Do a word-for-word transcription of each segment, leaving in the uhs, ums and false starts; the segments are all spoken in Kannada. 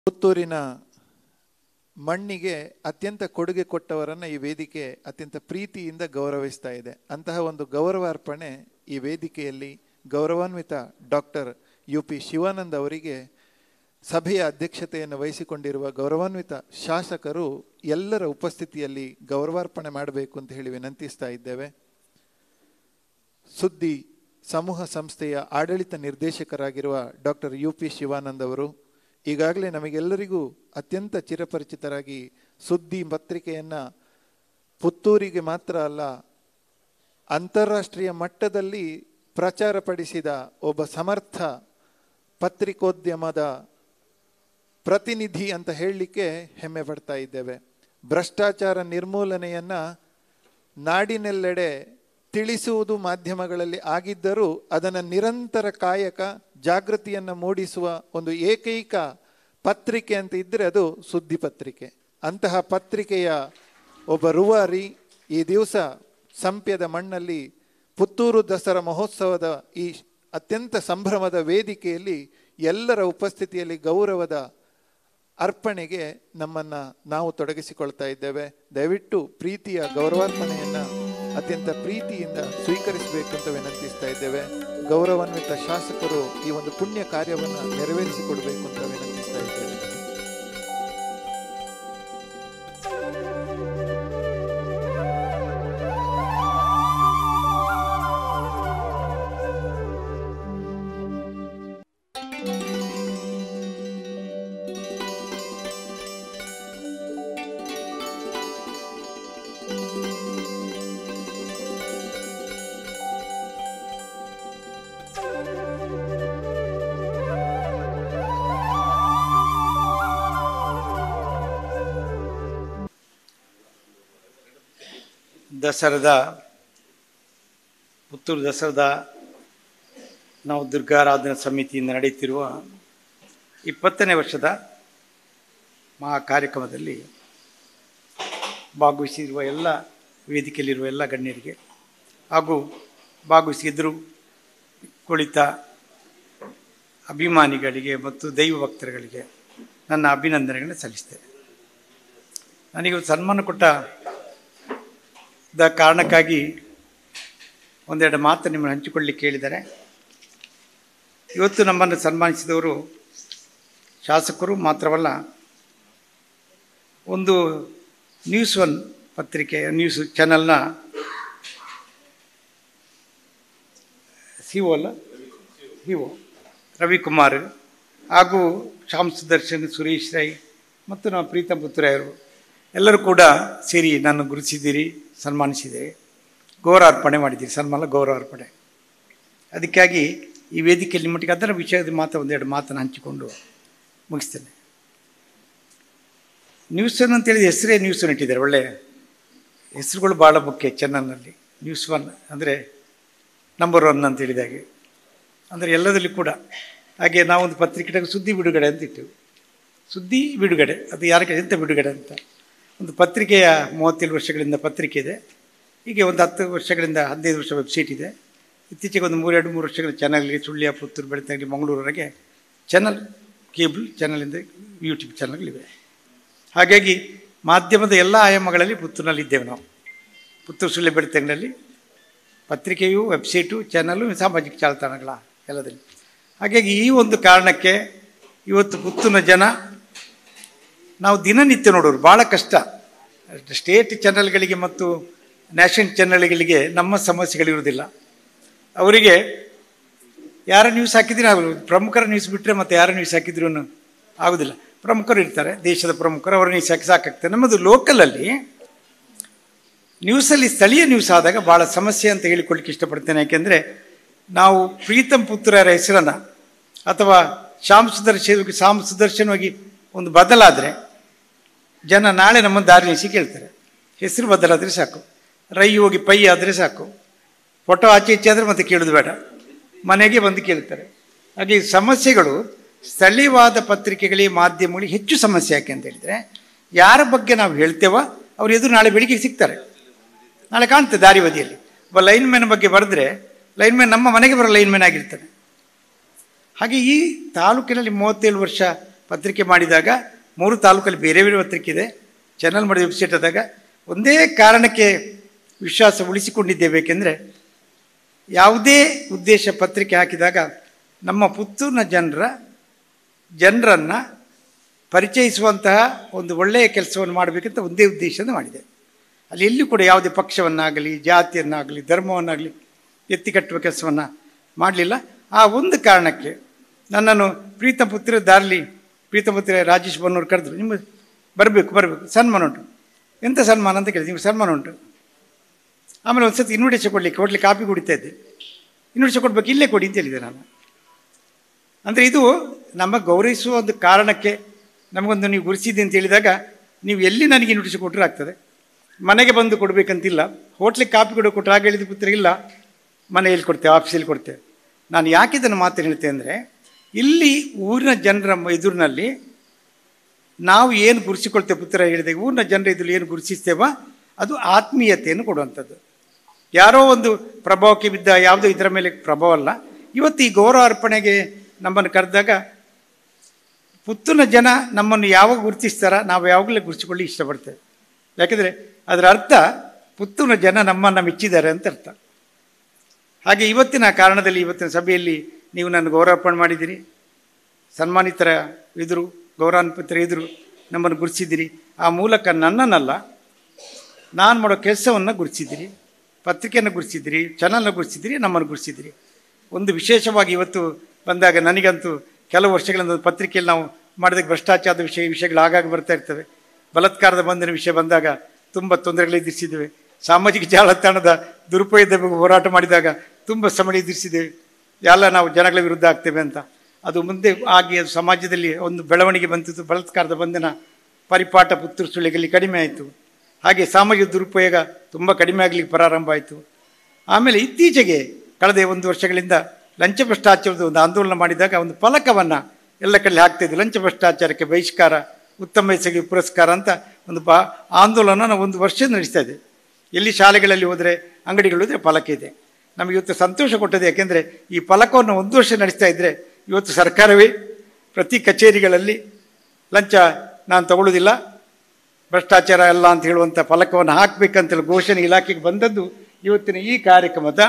ಪುತ್ತೂರಿನ ಮಣ್ಣಿಗೆ ಅತ್ಯಂತ ಕೊಡುಗೆ ಕೊಟ್ಟವರನ್ನು ಈ ವೇದಿಕೆ ಅತ್ಯಂತ ಪ್ರೀತಿಯಿಂದ ಗೌರವಿಸ್ತಾ ಇದೆ. ಅಂತಹ ಒಂದು ಗೌರವಾರ್ಪಣೆ ಈ ವೇದಿಕೆಯಲ್ಲಿ ಗೌರವಾನ್ವಿತ ಡಾಕ್ಟರ್ ಯು ಪಿ ಶಿವಾನಂದ್ ಅವರಿಗೆ ಸಭೆಯ ಅಧ್ಯಕ್ಷತೆಯನ್ನು ವಹಿಸಿಕೊಂಡಿರುವ ಗೌರವಾನ್ವಿತ ಶಾಸಕರು ಎಲ್ಲರ ಉಪಸ್ಥಿತಿಯಲ್ಲಿ ಗೌರವಾರ್ಪಣೆ ಮಾಡಬೇಕು ಅಂತ ಹೇಳಿ ವಿನಂತಿಸ್ತಾ ಇದ್ದೇವೆ. ಸುದ್ದಿ ಸಮೂಹ ಸಂಸ್ಥೆಯ ಆಡಳಿತ ನಿರ್ದೇಶಕರಾಗಿರುವ ಡಾಕ್ಟರ್ ಯು ಪಿ ಶಿವಾನಂದ್ ಅವರು ಈಗಾಗಲೇ ನಮಗೆಲ್ಲರಿಗೂ ಅತ್ಯಂತ ಚಿರಪರಿಚಿತರಾಗಿ ಸುದ್ದಿ ಪತ್ರಿಕೆಯನ್ನು ಪುತ್ತೂರಿಗೆ ಮಾತ್ರ ಅಲ್ಲ ಅಂತಾರಾಷ್ಟ್ರೀಯ ಮಟ್ಟದಲ್ಲಿ ಪ್ರಚಾರಪಡಿಸಿದ ಒಬ್ಬ ಸಮರ್ಥ ಪತ್ರಿಕೋದ್ಯಮದ ಪ್ರತಿನಿಧಿ ಅಂತ ಹೇಳಲಿಕ್ಕೆ ಹೆಮ್ಮೆ ಪಡ್ತಾ ಇದ್ದೇವೆ. ಭ್ರಷ್ಟಾಚಾರ ನಿರ್ಮೂಲನೆಯನ್ನು ನಾಡಿನೆಲ್ಲೆಡೆ ತಿಳಿಸುವುದು ಮಾಧ್ಯಮಗಳಲ್ಲಿ ಆಗಿದ್ದರೂ ಅದನ್ನು ನಿರಂತರ ಕಾಯಕ ಜಾಗೃತಿಯನ್ನು ಮೂಡಿಸುವ ಒಂದು ಏಕೈಕ ಪತ್ರಿಕೆ ಅಂತ ಇದ್ದರೆ ಅದು ಸುದ್ದಿ ಪತ್ರಿಕೆ. ಅಂತಹ ಪತ್ರಿಕೆಯ ಒಬ್ಬ ರೂವಾರಿ ಈ ದಿವಸ ಸಂಪ್ಯದ ಮಣ್ಣಲ್ಲಿ ಪುತ್ತೂರು ದಸರಾ ಮಹೋತ್ಸವದ ಈ ಅತ್ಯಂತ ಸಂಭ್ರಮದ ವೇದಿಕೆಯಲ್ಲಿ ಎಲ್ಲರ ಉಪಸ್ಥಿತಿಯಲ್ಲಿ ಗೌರವದ ಅರ್ಪಣೆಗೆ ನಮ್ಮನ್ನು ನಾವು ತೊಡಗಿಸಿಕೊಳ್ತಾ ಇದ್ದೇವೆ. ದಯವಿಟ್ಟು ಪ್ರೀತಿಯ ಗೌರವಾರ್ಪಣೆಯನ್ನು ಅತ್ಯಂತ ಪ್ರೀತಿಯಿಂದ ಸ್ವೀಕರಿಸಬೇಕು ಅಂತ ವಿನಂತಿಸ್ತಾ ಇದ್ದೇವೆ. ಗೌರವಾನ್ವಿತ ಶಾಸಕರು ಈ ಒಂದು ಪುಣ್ಯ ಕಾರ್ಯವನ್ನು ನೆರವೇರಿಸಿಕೊಡ್ಬೇಕು ಅಂತ ವಿನಂತಿಸ್ತಾ ಇದ್ದೇವೆ. ದಸರಾದ ಪುತ್ತೂರು ದಸರಾದ ನಾವು ದುರ್ಗಾರಾಧನಾ ಸಮಿತಿಯಿಂದ ನಡೆಯುತ್ತಿರುವ ಇಪ್ಪತ್ತನೇ ವರ್ಷದ ಮಹಾ ಕಾರ್ಯಕ್ರಮದಲ್ಲಿ ಭಾಗವಹಿಸಿರುವ ಎಲ್ಲ ವೇದಿಕೆಯಲ್ಲಿರುವ ಎಲ್ಲ ಗಣ್ಯರಿಗೆ ಹಾಗೂ ಭಾಗವಹಿಸಿದ್ರು ಕುಳಿತ ಅಭಿಮಾನಿಗಳಿಗೆ ಮತ್ತು ದೈವ ಭಕ್ತರುಗಳಿಗೆ ನನ್ನ ಅಭಿನಂದನೆಗಳನ್ನು ಸಲ್ಲಿಸ್ತೇನೆ. ನನಗೆ ಸನ್ಮಾನ ಕೊಟ್ಟ ದ ಕಾರಣಕ್ಕಾಗಿ ಒಂದೆರಡು ಮಾತು ನಿಮ್ಮನ್ನು ಹಂಚಿಕೊಳ್ಳಲಿಕ್ಕೆ ಕೇಳಿದ್ದಾರೆ. ಇವತ್ತು ನಮ್ಮನ್ನು ಸನ್ಮಾನಿಸಿದವರು ಶಾಸಕರು ಮಾತ್ರವಲ್ಲ, ಒಂದು ನ್ಯೂಸ್ ಒನ್ ಪತ್ರಿಕೆ ನ್ಯೂಸ್ ಚಾನಲ್ನ ಸಿ ಒ ಅಲ್ಲ ಸಿ ಒ ರವಿಕುಮಾರ್ ಹಾಗೂ ಶ್ಯಾಮ್ ಸುದರ್ಶನ್, ಸುರೇಶ್ ರೈ ಮತ್ತು ನಮ್ಮ ಪ್ರೀತಮ್ ಪುತ್ರಯ್ಯರು ಎಲ್ಲರೂ ಕೂಡ ಸೇರಿ ನಾನು ಗುರುತಿಸಿದ್ದೀರಿ, ಸನ್ಮಾನಿಸಿದೆ, ಗೌರವಾರ್ಪಣೆ ಮಾಡಿದ್ದೀರಿ. ಸನ್ಮಾನ ಗೌರವಾರ್ಪಣೆ. ಅದಕ್ಕಾಗಿ ಈ ವೇದಿಕೆಯಲ್ಲಿ ಮಟ್ಟಿಗೆ ಅದರ ವಿಷಯದ ಮಾತ್ರ ಒಂದೆರಡು ಮಾತನ್ನು ಹಂಚಿಕೊಂಡು ಮುಗಿಸ್ತೇನೆ. ನ್ಯೂಸ್ ಒನ್ ಅಂತೇಳಿದ ಹೆಸರೇ ನ್ಯೂಸ್ ಒನ್ ಇಟ್ಟಿದ್ದಾರೆ. ಒಳ್ಳೆಯ ಹೆಸರುಗಳು ಭಾಳ ಮುಖ್ಯ ಚಾನಲ್ನಲ್ಲಿ. ನ್ಯೂಸ್ ಒನ್ ಅಂದರೆ ನಂಬರ್ ಒನ್ ಅಂತ ಹೇಳಿದಾಗೆ, ಅಂದರೆ ಎಲ್ಲದರಲ್ಲಿ ಕೂಡ. ಹಾಗೆ ನಾವೊಂದು ಪತ್ರಿಕೆಗೆ ಸುದ್ದಿ ಬಿಡುಗಡೆ ಅಂತ ಇಟ್ಟೆವು. ಸುದ್ದಿ ಬಿಡುಗಡೆ ಅದು ಯಾರಿಗೆ ಎಂಥ ಬಿಡುಗಡೆ ಅಂತ. ಒಂದು ಪತ್ರಿಕೆಯ ಮೂವತ್ತೇಳು ವರ್ಷಗಳಿಂದ ಪತ್ರಿಕೆ ಇದೆ. ಹೀಗೆ ಒಂದು ಹತ್ತು ವರ್ಷಗಳಿಂದ ಹದಿನೈದು ವರ್ಷ ವೆಬ್ಸೈಟ್ ಇದೆ. ಇತ್ತೀಚೆಗೆ ಒಂದು ಮೂರೆರಡು ಮೂರು ವರ್ಷಗಳ ಚಾನಲ್ಗೆ ಸುಳ್ಯ, ಪುತ್ತೂರು, ಬೆಳ್ತಂಗಡಿ, ಮಂಗಳೂರವರೆಗೆ ಚಾನಲ್, ಕೇಬಲ್ ಚಾನಲಿಂದ ಯೂಟ್ಯೂಬ್ ಚಾನಲ್ಗಳಿವೆ. ಹಾಗಾಗಿ ಮಾಧ್ಯಮದ ಎಲ್ಲ ಆಯಾಮಗಳಲ್ಲಿ ಪುತ್ತೂರಿನಲ್ಲಿ ಇದ್ದೇವೆ ನಾವು. ಪುತ್ತೂರು, ಸುಳ್ಯ, ಬೆಳ್ತಂಗಡಿಯಲ್ಲಿ ಪತ್ರಿಕೆಯು, ವೆಬ್ಸೈಟು, ಚಾನಲ್ಲು, ಸಾಮಾಜಿಕ ಜಾಲತಾಣಗಳ ಎಲ್ಲದಲ್ಲಿ. ಹಾಗಾಗಿ ಈ ಒಂದು ಕಾರಣಕ್ಕೆ ಇವತ್ತು ಪುತ್ತೂರಿನ ಜನ ನಾವು ದಿನನಿತ್ಯ ನೋಡೋರು ಭಾಳ ಕಷ್ಟ. ಸ್ಟೇಟ್ ಚಾನಲ್ಗಳಿಗೆ ಮತ್ತು ನ್ಯಾಷನಲ್ ಚಾನಲ್ಗಳಿಗೆ ನಮ್ಮ ಸಮಸ್ಯೆಗಳಿರುವುದಿಲ್ಲ. ಅವರಿಗೆ ಯಾರ ನ್ಯೂಸ್ ಹಾಕಿದ್ರೆ ಆಗೋದು, ಪ್ರಮುಖರ ನ್ಯೂಸ್ ಬಿಟ್ಟರೆ ಮತ್ತು ಯಾರ ನ್ಯೂಸ್ ಹಾಕಿದ್ರೂ ಆಗೋದಿಲ್ಲ. ಪ್ರಮುಖರು ಇರ್ತಾರೆ, ದೇಶದ ಪ್ರಮುಖರು, ಅವರ ನ್ಯೂಸ್ ಹಾಕಿ ಸಾಕಾಗ್ತದೆ. ನಮ್ಮದು ಲೋಕಲಲ್ಲಿ ನ್ಯೂಸಲ್ಲಿ ಸ್ಥಳೀಯ ನ್ಯೂಸ್ ಆದಾಗ ಭಾಳ ಸಮಸ್ಯೆ ಅಂತ ಹೇಳಿಕೊಳ್ಳಿಕ್ಕೆ ಇಷ್ಟಪಡ್ತೇನೆ. ಯಾಕೆಂದರೆ ನಾವು ಪ್ರೀತಮ್ ಪುತ್ರರ ಹೆಸರನ್ನು ಅಥವಾ ಶ್ಯಾಮ್ ಸುದರ್ಶನ್ ಶ್ಯಾಮ್ ಸುದರ್ಶನವಾಗಿ ಒಂದು ಬದಲಾದರೆ ಜನ ನಾಳೆ ನಮ್ಮನ್ನು ದಾರಿ ನಿಲ್ಲಿಸಿ ಕೇಳ್ತಾರೆ. ಹೆಸರು ಬದಲಾದರೆ ಸಾಕು, ರೈ ಹೋಗಿ ಪೈ ಆದರೆ ಸಾಕು, ಫೋಟೋ ಆಚೆ ಈಚೆ ಆದರೆ ಮತ್ತೆ ಕೇಳೋದು ಬೇಡ, ಮನೆಗೆ ಬಂದು ಕೇಳ್ತಾರೆ. ಹಾಗೆ ಸಮಸ್ಯೆಗಳು ಸ್ಥಳೀಯವಾದ ಪತ್ರಿಕೆಗಳಿಗೆ, ಮಾಧ್ಯಮಗಳಿಗೆ ಹೆಚ್ಚು ಸಮಸ್ಯೆ. ಯಾಕೆ ಅಂತ ಹೇಳಿದರೆ ಯಾರ ಬಗ್ಗೆ ನಾವು ಹೇಳ್ತೇವೋ ಅವ್ರು ಎದುರು ನಾಳೆ ಬೆಳಿಗ್ಗೆ ಸಿಗ್ತಾರೆ, ನಾಳೆ ಕಾಣ್ತದೆ ದಾರಿ ಬದಿಯಲ್ಲಿ. ಒಬ್ಬ ಲೈನ್ಮ್ಯಾನ್ ಬಗ್ಗೆ ಬರೆದ್ರೆ ಲೈನ್ಮ್ಯಾನ್ ನಮ್ಮ ಮನೆಗೆ ಬರೋ ಲೈನ್ಮ್ಯಾನ್ ಆಗಿರ್ತಾನೆ. ಹಾಗೆ ಈ ತಾಲೂಕಿನಲ್ಲಿ ಮೂವತ್ತೇಳು ವರ್ಷ ಪತ್ರಿಕೆ ಮಾಡಿದಾಗ ಮೂರು ತಾಲೂಕಲ್ಲಿ ಬೇರೆ ಬೇರೆ ಪತ್ರಿಕೆ ಇದೆ, ಚಾನಲ್ ಮಾಡಿದ ವೆಬ್ಸೈಟ್ ಆದಾಗ ಒಂದೇ ಕಾರಣಕ್ಕೆ ವಿಶ್ವಾಸ ಉಳಿಸಿಕೊಂಡಿದ್ದೇವೆ. ಏಕೆಂದರೆ ಯಾವುದೇ ಉದ್ದೇಶ ಪತ್ರಿಕೆ ಹಾಕಿದಾಗ ನಮ್ಮ ಪುತ್ತೂರಿನ ಜನರ ಜನರನ್ನು ಪರಿಚಯಿಸುವಂತಹ ಒಂದು ಒಳ್ಳೆಯ ಕೆಲಸವನ್ನು ಮಾಡಬೇಕಂತ ಒಂದೇ ಉದ್ದೇಶದಿಂದ ಮಾಡಿದೆ. ಅಲ್ಲಿ ಎಲ್ಲಿಯೂ ಕೂಡ ಯಾವುದೇ ಪಕ್ಷವನ್ನಾಗಲಿ ಜಾತಿಯನ್ನಾಗಲಿ ಧರ್ಮವನ್ನಾಗಲಿ ಎತ್ತಿ ಕಟ್ಟುವ ಕೆಲಸವನ್ನು ಮಾಡಲಿಲ್ಲ. ಆ ಒಂದು ಕಾರಣಕ್ಕೆ ನನ್ನನ್ನು ಪ್ರೀತಮ ಪುತ್ರ ದಾರ್ಲಿ ಪ್ರೀತಮ ಪುತ್ರ ರಾಜೇಶ್ ಬನ್ನೂರು ಕರೆದ್ರು, ನಿಮ್ಮ ಬರಬೇಕು ಬರಬೇಕು ಸನ್ಮಾನ ಉಂಟು. ಎಂಥ ಸನ್ಮಾನ ಅಂತ ಕೇಳಿದೆ. ನಿಮ್ಗೆ ಸನ್ಮಾನ ಉಂಟು. ಆಮೇಲೆ ಒಂದು ಸತಿ ಇನ್ವಿಟೇಷನ್ ಕೊಡಲಿಕ್ಕೆ ಕೊಡಲಿಕ್ಕೆ ಕಾಪಿ ಕುಡಿತಾ ಇದ್ದೆ. ಇನ್ವಿಟೇಷನ್ ಕೊಡ್ಬೇಕು, ಇಲ್ಲೇ ಕೊಡಿ ಅಂತ ಹೇಳಿದೆ ನಾನು. ಅಂದರೆ ಇದು ನಮ್ಮ ಗೌರವಿಸುವ ಒಂದು ಕಾರಣಕ್ಕೆ ನಮಗೊಂದು ನೀವು ಗುರುಸಿದ್ದೆ ಅಂತ ಹೇಳಿದಾಗ ನೀವು ಎಲ್ಲಿ ನನಗೆ ಇನ್ವಿಟೇಷನ್ ಕೊಟ್ಟರೆ ಆಗ್ತದೆ. ಮನೆಗೆ ಬಂದು ಕೊಡಬೇಕಂತಿಲ್ಲ, ಹೋಟ್ಲಿಗೆ ಕಾಪಿ ಕೊಡೋ ಕೊಟ್ಟರೆ ಆಗ ಹೇಳಿದ ಪುತ್ರ ಇಲ್ಲ, ಮನೆಯಲ್ಲಿ ಕೊಡ್ತೇವೆ, ಆಫೀಸಲ್ಲಿ ಕೊಡ್ತೇವೆ. ನಾನು ಯಾಕೆ ಇದನ್ನು ಮಾತು ಹೇಳ್ತೇನೆ ಅಂದರೆ, ಇಲ್ಲಿ ಊರಿನ ಜನರ ಎದುರಿನಲ್ಲಿ ನಾವು ಏನು ಗುರುಸಿಕೊಳ್ತೇವೆ, ಪುತ್ರ ಹೇಳಿದಾಗ ಊರಿನ ಜನರ ಎದುರು ಏನು ಗುರುತಿಸ್ತೇವೋ ಅದು ಆತ್ಮೀಯತೆಯನ್ನು ಕೊಡುವಂಥದ್ದು. ಯಾರೋ ಒಂದು ಪ್ರಭಾವಕ್ಕೆ ಬಿದ್ದ ಯಾವುದೋ ಇದರ ಮೇಲೆ ಪ್ರಭಾವ ಅಲ್ಲ. ಇವತ್ತು ಈ ಗೌರವ ಅರ್ಪಣೆಗೆ ನಮ್ಮನ್ನು ಕರೆದಾಗ ಪುತ್ತೂರಿನ ಜನ ನಮ್ಮನ್ನು ಯಾವಾಗ ಗುರುತಿಸ್ತಾರ ನಾವು ಯಾವಾಗಲೇ ಗುರುತಿಸಿಕೊಳ್ಳಿ ಇಷ್ಟಪಡ್ತೇವೆ. ಯಾಕೆಂದರೆ ಅದರ ಅರ್ಥ ಪುತ್ತೂರಿನ ಜನ ನಮ್ಮನ್ನು ಮೆಚ್ಚಿದ್ದಾರೆ ಅಂತ ಅರ್ಥ. ಹಾಗೆ ಇವತ್ತಿನ ಕಾರಣದಲ್ಲಿ ಇವತ್ತಿನ ಸಭೆಯಲ್ಲಿ ನೀವು ನನ್ನ ಗೌರವಾರ್ಪಣೆ ಮಾಡಿದ್ದೀರಿ, ಸನ್ಮಾನಿತರ ಎದುರು ಗೌರವಾನ್ವಿತರ ಎದುರು ನಮ್ಮನ್ನು ಗುರುತಿಸಿದ್ದೀರಿ. ಆ ಮೂಲಕ ನನ್ನನ್ನಲ್ಲ, ನಾನು ಮಾಡೋ ಕೆಲಸವನ್ನು ಗುರುತಿಸಿದ್ದೀರಿ, ಪತ್ರಿಕೆಯನ್ನು ಗುರುತಿಸಿದ್ದೀರಿ, ಚಾನಲ್ನ ಗುರುತಿಸಿದ್ದೀರಿ, ನಮ್ಮನ್ನು ಗುರುತಿಸಿದ್ದೀರಿ. ಒಂದು ವಿಶೇಷವಾಗಿ ಇವತ್ತು ಬಂದಾಗ ನನಗಂತೂ ಕೆಲವು ವರ್ಷಗಳಿಂದ ಪತ್ರಿಕೆಯಲ್ಲಿ ನಾವು ಮಾಡಿದಾಗ ಭ್ರಷ್ಟಾಚಾರದ ವಿಷಯ ವಿಷಯಗಳು ಆಗಾಗ ಬರ್ತಾ ಇರ್ತವೆ. ಬಲಾತ್ಕಾರದ ಬಂಧನ ವಿಷಯ ಬಂದಾಗ ತುಂಬ ತೊಂದರೆಗಳು ಎದುರಿಸಿದ್ದೇವೆ. ಸಾಮಾಜಿಕ ಜಾಲತಾಣದ ದುರುಪಯೋಗದ ಬಗ್ಗೆ ಹೋರಾಟ ಮಾಡಿದಾಗ ತುಂಬ ಸಮಯ ಎದುರಿಸಿದ್ದೇವೆ. ಎಲ್ಲ ನಾವು ಜನಗಳ ವಿರುದ್ಧ ಆಗ್ತೇವೆ ಅಂತ. ಅದು ಮುಂದೆ ಆಗಿ ಅದು ಸಮಾಜದಲ್ಲಿ ಒಂದು ಬೆಳವಣಿಗೆ ಬಂತು. ಬಲಾತ್ಕಾರದ ಬಂಧನ ಪರಿಪಾಠ ಪುತ್ತೂರು ಸುಳ್ಳಿಗಲ್ಲಿ ಕಡಿಮೆ ಆಯಿತು. ಹಾಗೆ ಸಾಮಾಜಿಕ ದುರುಪಯೋಗ ತುಂಬ ಕಡಿಮೆ ಆಗಲಿಕ್ಕೆ ಪ್ರಾರಂಭ ಆಯಿತು. ಆಮೇಲೆ ಇತ್ತೀಚೆಗೆ ಕಳೆದ ಒಂದು ವರ್ಷಗಳಿಂದ ಲಂಚ ಭ್ರಷ್ಟಾಚಾರದ ಒಂದು ಆಂದೋಲನ ಮಾಡಿದಾಗ ಒಂದು ಫಲಕವನ್ನು ಎಲ್ಲ ಕಡೆ ಹಾಕ್ತಾಯಿದ್ವಿ. ಲಂಚ ಭ್ರಷ್ಟಾಚಾರಕ್ಕೆ ಬಹಿಷ್ಕಾರ, ಉತ್ತಮ ಎಸಗಿ ಪುರಸ್ಕಾರ ಅಂತ ಒಂದು ಬಾ ಆಂದೋಲನ ನಾವು ಒಂದು ವರ್ಷ ನಡೆಸ್ತಾ ಇದ್ದೇವೆ. ಎಲ್ಲಿ ಶಾಲೆಗಳಲ್ಲಿ ಹೋದರೆ, ಅಂಗಡಿಗಳು ಹೋದರೆ ಫಲಕ ಇದೆ. ನಮಗೆ ಇವತ್ತು ಸಂತೋಷ ಕೊಟ್ಟದೆ. ಯಾಕೆಂದರೆ ಈ ಫಲಕವನ್ನು ಒಂದು ವರ್ಷ ನಡೆಸ್ತಾ ಇದ್ದರೆ ಇವತ್ತು ಸರ್ಕಾರವೇ ಪ್ರತಿ ಕಚೇರಿಗಳಲ್ಲಿ ಲಂಚ ನಾನು ತಗೊಳ್ಳೋದಿಲ್ಲ, ಭ್ರಷ್ಟಾಚಾರ ಎಲ್ಲ ಅಂತ ಹೇಳುವಂಥ ಫಲಕವನ್ನು ಹಾಕಬೇಕಂತೇಳಿ ಘೋಷಣೆ ಇಲಾಖೆಗೆ ಬಂದದ್ದು ಇವತ್ತಿನ ಈ ಕಾರ್ಯಕ್ರಮದ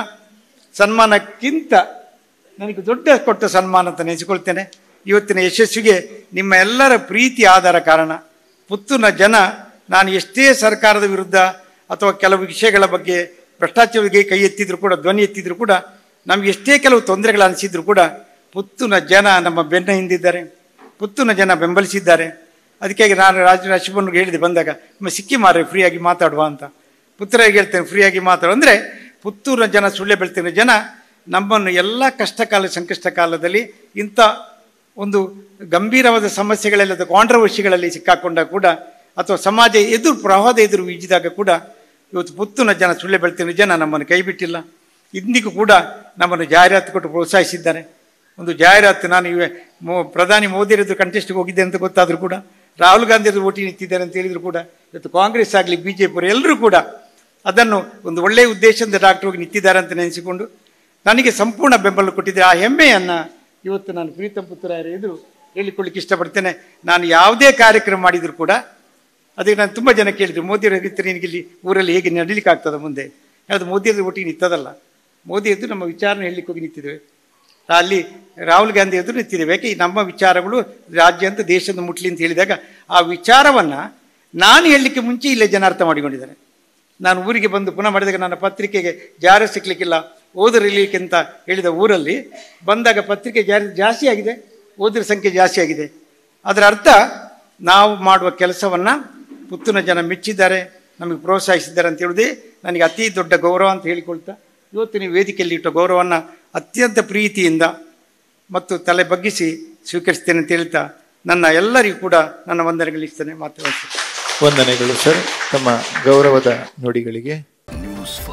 ಸನ್ಮಾನಕ್ಕಿಂತ ನನಗೆ ದೊಡ್ಡ ಕೊಟ್ಟ ಸನ್ಮಾನ ಅಂತ ನೆನೆಸಿಕೊಳ್ತೇನೆ. ಇವತ್ತಿನ ಯಶಸ್ವಿಗೆ ನಿಮ್ಮ ಎಲ್ಲರ ಪ್ರೀತಿ ಆಧಾರ ಕಾರಣ. ಪುತ್ತೂರಿನ ಜನ ನಾನು ಎಷ್ಟೇ ಸರ್ಕಾರದ ವಿರುದ್ಧ ಅಥವಾ ಕೆಲವು ವಿಷಯಗಳ ಬಗ್ಗೆ ಭ್ರಷ್ಟಾಚಾರಕ್ಕೆ ಕೈ ಎತ್ತಿದ್ರು ಕೂಡ, ಧ್ವನಿ ಎತ್ತಿದ್ರು ಕೂಡ, ನಮಗೆ ಎಷ್ಟೇ ಕೆಲವು ತೊಂದರೆಗಳು ಅನಿಸಿದ್ರು ಕೂಡ ಪುತ್ತೂರಿನ ಜನ ನಮ್ಮ ಬೆನ್ನ ಹಿಂದಿದ್ದಾರೆ, ಪುತ್ತೂರಿನ ಜನ ಬೆಂಬಲಿಸಿದ್ದಾರೆ. ಅದಕ್ಕಾಗಿ ನಾನು ರಾಜ ರಾಶಿಬನ್ನಿಗೆ ಹೇಳಿದೆ ಬಂದಾಗ, ನಿಮ್ಮ ಸಿಕ್ಕಿ ಮಾರೆ ಫ್ರೀಯಾಗಿ ಮಾತಾಡುವ ಅಂತ. ಪುತ್ರರಿಗೆ ಹೇಳ್ತೇನೆ ಫ್ರೀಯಾಗಿ ಮಾತಾಡು ಅಂದರೆ ಪುತ್ತೂರಿನ ಜನ, ಸುಳ್ಳೆ ಬೆಳ್ತಿನ ಜನ ನಮ್ಮನ್ನು ಎಲ್ಲ ಕಷ್ಟ ಕಾಲ ಸಂಕಷ್ಟ ಕಾಲದಲ್ಲಿ ಇಂಥ ಒಂದು ಗಂಭೀರವಾದ ಸಮಸ್ಯೆಗಳೆಲ್ಲ ಕಾಂಟ್ರವರ್ಸಿಗಳಲ್ಲಿ ಸಿಕ್ಕಾಕೊಂಡಾಗ ಕೂಡ ಅಥವಾ ಸಮಾಜ ಎದುರು ಪ್ರವಾಹದ ಎದುರು ಈಜಿದಾಗ ಕೂಡ ಇವತ್ತು ಪುತ್ತೂರಿನ ಜನ, ಸುಳ್ಳೆ ಬೆಳ್ತಿನ ಜನ ನಮ್ಮನ್ನು ಕೈ ಬಿಟ್ಟಿಲ್ಲ. ಇಂದಿಗೂ ಕೂಡ ನಮ್ಮನ್ನು ಜಾಹೀರಾತು ಕೊಟ್ಟು ಪ್ರೋತ್ಸಾಹಿಸಿದ್ದಾರೆ. ಒಂದು ಜಾಹೀರಾತು ನಾನು ಇವೆ ಮೋ ಪ್ರಧಾನಿ ಮೋದಿಯರದ್ದು ಕಂಟೆಸ್ಟ್ಗೆ ಹೋಗಿದ್ದೆ ಅಂತ ಗೊತ್ತಾದರೂ ಕೂಡ, ರಾಹುಲ್ ಗಾಂಧಿಯವರು ಓಟಿ ನಿಂತಿದ್ದಾರೆ ಅಂತ ಹೇಳಿದ್ರು ಕೂಡ, ಇವತ್ತು ಕಾಂಗ್ರೆಸ್ ಆಗಲಿ ಬಿ ಜೆ ಪಿ ಎಲ್ಲರೂ ಕೂಡ ಅದನ್ನು ಒಂದು ಒಳ್ಳೆಯ ಉದ್ದೇಶದಿಂದ ಡಾಕ್ಟರ್ ಹೋಗಿ ನಿಂತಿದ್ದಾರೆ ಅಂತ ನೆನೆಸಿಕೊಂಡು ನನಗೆ ಸಂಪೂರ್ಣ ಬೆಂಬಲ ಕೊಟ್ಟಿದ್ದೆ. ಆ ಹೆಮ್ಮೆಯನ್ನು ಇವತ್ತು ನಾನು ಪ್ರೀತಮ್ ಪುತ್ರರ ಎದುರು ಹೇಳಿಕೊಳ್ಳಿಕ್ಕೆ ಇಷ್ಟಪಡ್ತೇನೆ. ನಾನು ಯಾವುದೇ ಕಾರ್ಯಕ್ರಮ ಮಾಡಿದರೂ ಕೂಡ ಅದಕ್ಕೆ ನಾನು ತುಂಬ ಜನ ಕೇಳಿದ್ರು, ಮೋದಿಯವರ ರೀತಿ ನಿನಗೆ ಇಲ್ಲಿ ಊರಲ್ಲಿ ಹೇಗೆ ನಡೀಲಿಕ್ಕೆ ಆಗ್ತದೆ ಮುಂದೆ? ಯಾವುದು ಮೋದಿಯವ್ರ ಒಟ್ಟಿಗೆ ನಿಂತದಲ್ಲ, ಮೋದಿ ಎದುರು ನಮ್ಮ ವಿಚಾರನ ಹೇಳಲಿಕ್ಕೆ ಹೋಗಿ ನಿಂತಿದ್ದೇವೆ. ಅಲ್ಲಿ ರಾಹುಲ್ ಗಾಂಧಿ ಎದುರು ನಿಂತಿದ್ದೇವೆ. ಯಾಕೆ ನಮ್ಮ ವಿಚಾರಗಳು ರಾಜ್ಯ ಅಂತ ದೇಶದ ಮುಟ್ಲಿ ಅಂತ ಹೇಳಿದಾಗ ಆ ವಿಚಾರವನ್ನು ನಾನು ಹೇಳಲಿಕ್ಕೆ ಮುಂಚೆ ಇಲ್ಲೇ ಜನ ಅರ್ಥ ಮಾಡಿಕೊಂಡಿದ್ದಾರೆ. ನಾನು ಊರಿಗೆ ಬಂದು ಪುನಃ ಮಾಡಿದಾಗ ನನ್ನ ಪತ್ರಿಕೆಗೆ ಜಾರಿ ಸಿಕ್ಕಲಿಕ್ಕಿಲ್ಲ, ಓದರಿಲಿಕ್ಕೆ ಅಂತ ಹೇಳಿದ ಊರಲ್ಲಿ ಬಂದಾಗ ಪತ್ರಿಕೆ ಜಾರಿ ಜಾಸ್ತಿ ಆಗಿದೆ, ಓದರ ಸಂಖ್ಯೆ ಜಾಸ್ತಿ ಆಗಿದೆ. ಅದರ ಅರ್ಥ ನಾವು ಮಾಡುವ ಕೆಲಸವನ್ನು ಪುತ್ತೂರಿನ ಜನ ಮೆಚ್ಚಿದ್ದಾರೆ, ನಮಗೆ ಪ್ರೋತ್ಸಾಹಿಸಿದ್ದಾರೆ ಅಂತ ಹೇಳೋದೇ ನನಗೆ ಅತಿ ದೊಡ್ಡ ಗೌರವ ಅಂತ ಹೇಳಿಕೊಳ್ತಾ, ಇವತ್ತಿನ ವೇದಿಕೆಯಲ್ಲಿ ಇಟ್ಟ ಗೌರವವನ್ನು ಅತ್ಯಂತ ಪ್ರೀತಿಯಿಂದ ಮತ್ತು ತಲೆ ಬಗ್ಗಿಸಿ ಸ್ವೀಕರಿಸ್ತೇನೆ ಅಂತ ಹೇಳ್ತಾ ನನ್ನ ಎಲ್ಲರಿಗೂ ಕೂಡ ನನ್ನ ವಂದನೆಗಳಿಸ್ತೇನೆ. ಮಾತನಾಡ್ತೇನೆ. ವಂದನೆಗಳು ಸರ್, ತಮ್ಮ ಗೌರವದ ನುಡಿಗಳಿಗೆ. ನ್ಯೂಸ್